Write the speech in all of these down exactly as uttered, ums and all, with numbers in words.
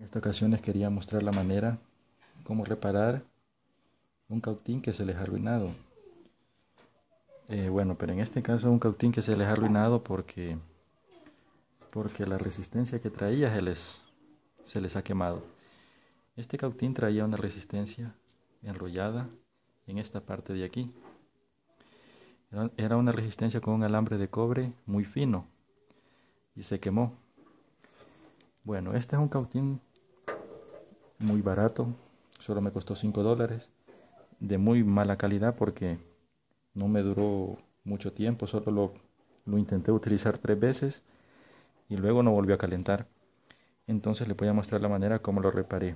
En esta ocasión les quería mostrar la manera cómo reparar un cautín que se les ha arruinado. Eh, bueno, pero en este caso un cautín que se les ha arruinado porque, porque la resistencia que traía se les, se les ha quemado. Este cautín traía una resistencia enrollada en esta parte de aquí. Era una resistencia con un alambre de cobre muy fino y se quemó. Bueno, este es un cautín muy barato, solo me costó cinco dólares, de muy mala calidad porque no me duró mucho tiempo, solo lo, lo intenté utilizar tres veces y luego no volvió a calentar. Entonces les voy a mostrar la manera como lo reparé.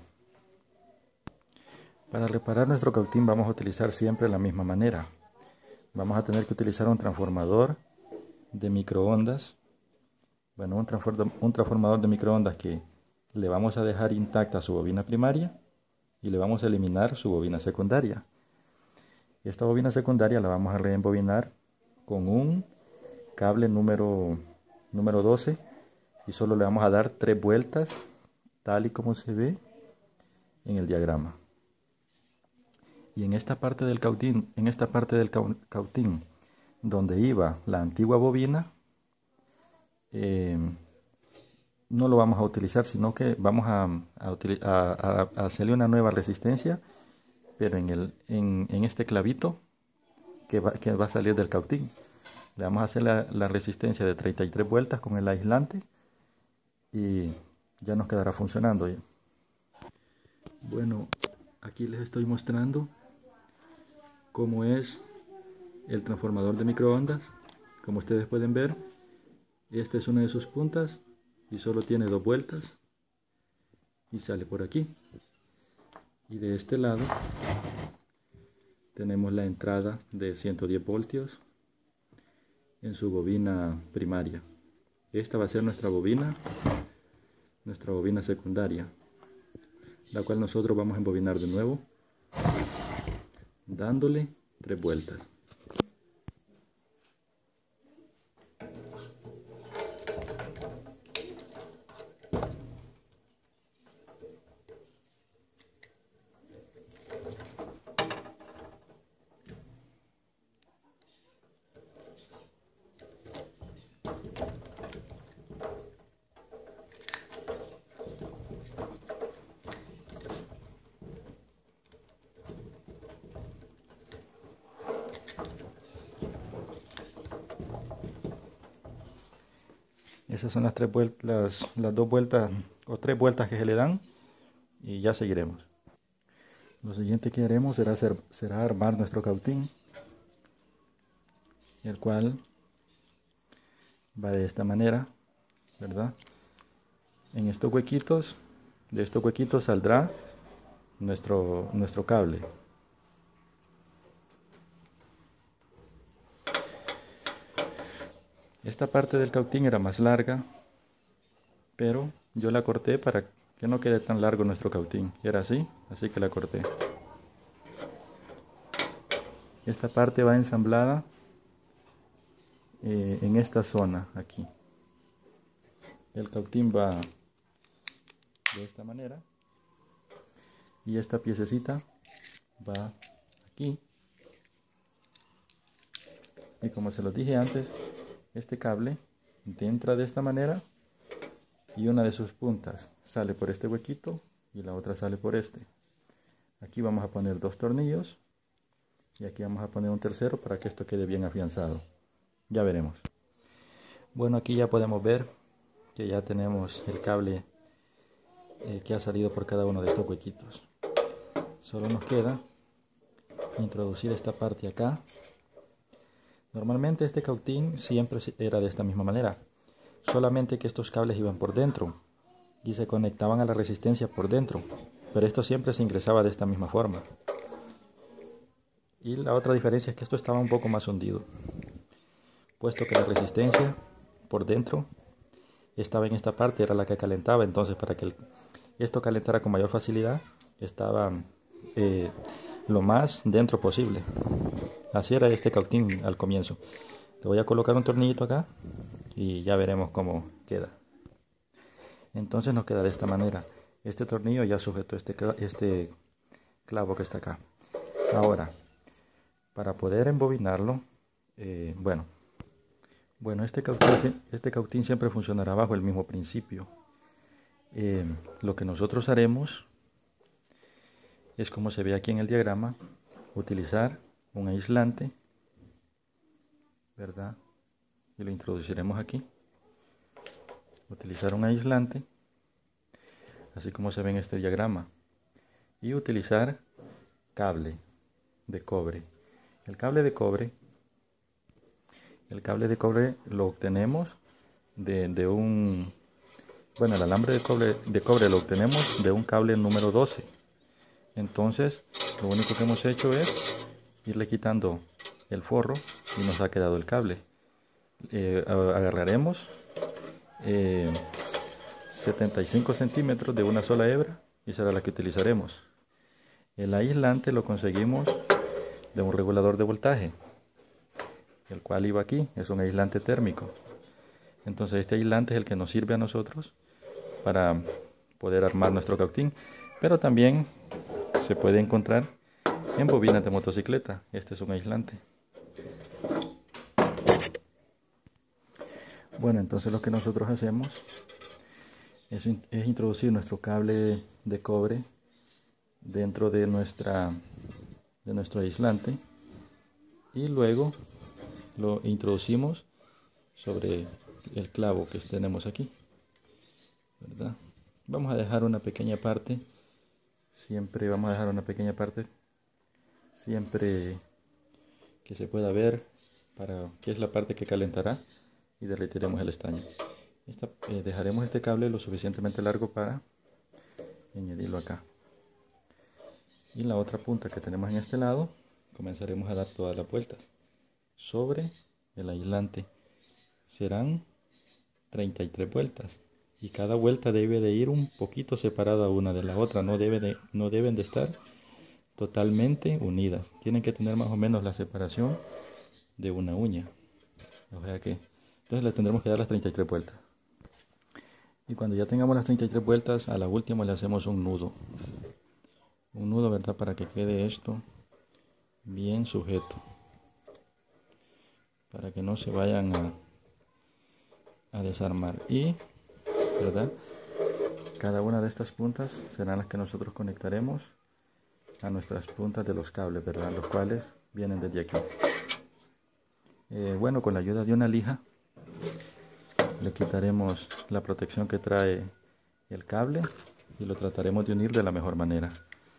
Para reparar nuestro cautín vamos a utilizar siempre la misma manera. Vamos a tener que utilizar un transformador de microondas. Bueno, un, transform un transformador de microondas que le vamos a dejar intacta su bobina primaria y le vamos a eliminar su bobina secundaria. Esta bobina secundaria la vamos a reembobinar con un cable número, número doce y solo le vamos a dar tres vueltas tal y como se ve en el diagrama. Y en esta parte del cautín, en esta parte del cautín donde iba la antigua bobina, eh, no lo vamos a utilizar, sino que vamos a, a, a, a hacerle una nueva resistencia, pero en, el, en, en este clavito que va, que va a salir del cautín. Le vamos a hacer la, la resistencia de treinta y tres vueltas con el aislante y ya nos quedará funcionando. Bueno, aquí les estoy mostrando cómo es el transformador de microondas. Como ustedes pueden ver, esta es una de sus puntas y solo tiene dos vueltas y sale por aquí. Y de este lado tenemos la entrada de ciento diez voltios en su bobina primaria. Esta va a ser nuestra bobina, nuestra bobina secundaria, la cual nosotros vamos a embobinar de nuevo, dándole tres vueltas. Esas son las tres vueltas, las, las dos vueltas o tres vueltas que se le dan y ya seguiremos. Lo siguiente que haremos será, hacer, será armar nuestro cautín, el cual va de esta manera, ¿verdad? En estos huequitos, de estos huequitos saldrá nuestro, nuestro cable. Esta parte del cautín era más larga, pero yo la corté para que no quede tan largo nuestro cautín. Era así, así que la corté. Esta parte va ensamblada eh, en esta zona aquí. El cautín va de esta manera y esta piececita va aquí. Y como se los dije antes, este cable entra de esta manera y una de sus puntas sale por este huequito y la otra sale por este. Aquí vamos a poner dos tornillos y aquí vamos a poner un tercero para que esto quede bien afianzado. Ya veremos. Bueno, aquí ya podemos ver que ya tenemos el cable eh, que ha salido por cada uno de estos huequitos. Solo nos queda introducir esta parte acá. Normalmente este cautín siempre era de esta misma manera, solamente que estos cables iban por dentro y se conectaban a la resistencia por dentro, pero esto siempre se ingresaba de esta misma forma. Y la otra diferencia es que esto estaba un poco más hundido, puesto que la resistencia por dentro estaba en esta parte, era la que calentaba. Entonces, para que esto calentara con mayor facilidad, estaba eh, lo más dentro posible. Así era este cautín al comienzo. Le voy a colocar un tornillito acá y ya veremos cómo queda. Entonces nos queda de esta manera. este tornillo ya sujetó este, este clavo que está acá. Ahora, para poder embobinarlo, eh, bueno, bueno este, cautín, este cautín siempre funcionará bajo el mismo principio. Eh, lo que nosotros haremos es, como se ve aquí en el diagrama, utilizar un aislante, ¿verdad? Y lo introduciremos aquí. Utilizar un aislante, así como se ve en este diagrama, y utilizar cable de cobre. El cable de cobre, el cable de cobre lo obtenemos de, de un, bueno, el alambre de cobre, de cobre lo obtenemos de un cable número doce. Entonces, lo único que hemos hecho es irle quitando el forro y nos ha quedado el cable. Eh, agarraremos eh, setenta y cinco centímetros de una sola hebra y será la que utilizaremos. El aislante lo conseguimos de un regulador de voltaje, el cual iba aquí, es un aislante térmico. Entonces este aislante es el que nos sirve a nosotros para poder armar nuestro cautín, pero también se puede encontrar en bobinas de motocicleta. Este es un aislante. Bueno, entonces lo que nosotros hacemos es, es introducir nuestro cable de cobre dentro de nuestra de nuestro aislante y luego lo introducimos sobre el clavo que tenemos aquí, ¿verdad? Vamos a dejar una pequeña parte, siempre vamos a dejar una pequeña parte siempre que se pueda ver, para que es la parte que calentará, y derretiremos el estaño. Esta, eh, dejaremos este cable lo suficientemente largo para añadirlo acá. Y la otra punta que tenemos en este lado, comenzaremos a dar todas las vueltas sobre el aislante. Serán treinta y tres vueltas y cada vuelta debe de ir un poquito separada una de la otra. No, debe de, no deben de estar totalmente unidas. Tienen que tener más o menos la separación de una uña. O sea que entonces le tendremos que dar las treinta y tres vueltas. Y cuando ya tengamos las treinta y tres vueltas, a la última le hacemos un nudo. Un nudo, ¿verdad? Para que quede esto bien sujeto. Para que no se vayan a, a desarmar. Y, ¿verdad? Cada una de estas puntas serán las que nosotros conectaremos a nuestras puntas de los cables, ¿verdad? Los cuales vienen desde aquí. Eh, bueno, con la ayuda de una lija le quitaremos la protección que trae el cable y lo trataremos de unir de la mejor manera.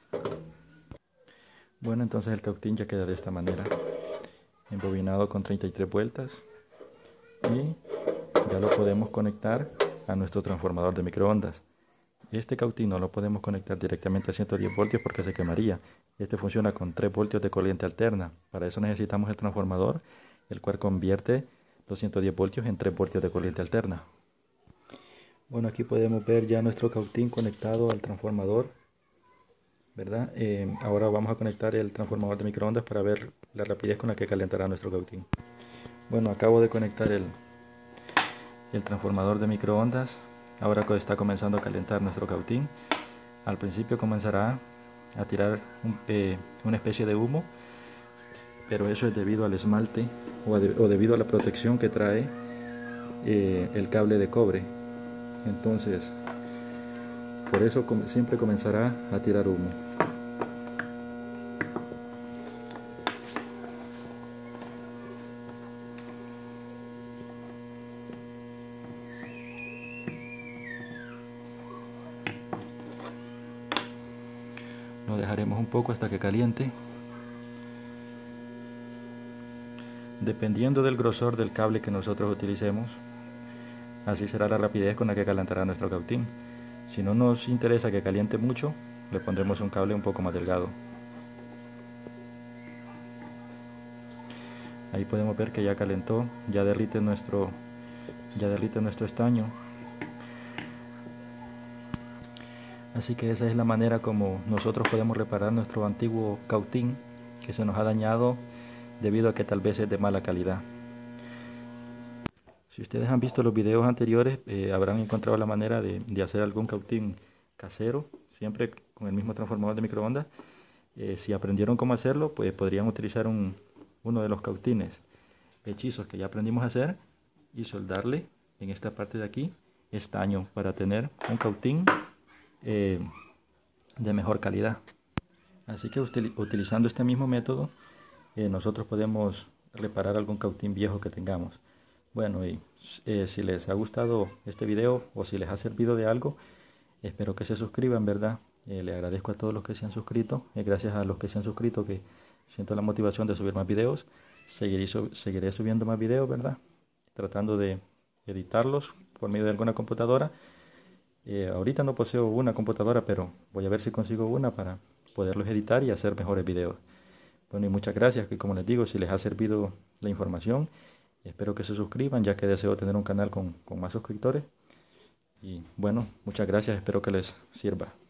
Bueno, entonces el cautín ya queda de esta manera, embobinado con treinta y tres vueltas, y ya lo podemos conectar a nuestro transformador de microondas. Este cautín no lo podemos conectar directamente a ciento diez voltios porque se quemaría. Este funciona con tres voltios de corriente alterna. Para eso necesitamos el transformador, el cual convierte los ciento diez voltios en tres voltios de corriente alterna. Bueno, aquí podemos ver ya nuestro cautín conectado al transformador, ¿verdad? Eh, ahora vamos a conectar el transformador de microondas para ver la rapidez con la que calentará nuestro cautín. Bueno, acabo de conectar el, el transformador de microondas. Ahora está comenzando a calentar nuestro cautín. Al principio comenzará a tirar un, eh, una especie de humo, pero eso es debido al esmalte o, de, o debido a la protección que trae eh, el cable de cobre. Entonces, por eso siempre comenzará a tirar humo. Lo dejaremos un poco hasta que caliente. Dependiendo del grosor del cable que nosotros utilicemos, así será la rapidez con la que calentará nuestro cautín. Si no nos interesa que caliente mucho, le pondremos un cable un poco más delgado. Ahí podemos ver que ya calentó, ya derrite nuestro, ya derrite nuestro estaño. Así que esa es la manera como nosotros podemos reparar nuestro antiguo cautín que se nos ha dañado debido a que tal vez es de mala calidad. Si ustedes han visto los videos anteriores, eh, habrán encontrado la manera de, de hacer algún cautín casero, siempre con el mismo transformador de microondas. Eh, si aprendieron cómo hacerlo, pues podrían utilizar un, uno de los cautines hechizos que ya aprendimos a hacer y soldarle en esta parte de aquí estaño para tener un cautín eh, de mejor calidad. Así que util utilizando este mismo método, eh, nosotros podemos reparar algún cautín viejo que tengamos. Bueno, y eh, si les ha gustado este video o si les ha servido de algo, espero que se suscriban, ¿verdad? Eh, le agradezco a todos los que se han suscrito. Eh, gracias a los que se han suscrito que siento la motivación de subir más videos. Seguiré, sub seguiré subiendo más videos, ¿verdad? Tratando de editarlos por medio de alguna computadora. Eh, ahorita no poseo una computadora, pero voy a ver si consigo una para poderlos editar y hacer mejores videos. Bueno, y muchas gracias, que como les digo, si les ha servido la información, espero que se suscriban, ya que deseo tener un canal con, con más suscriptores. Y bueno, muchas gracias, espero que les sirva.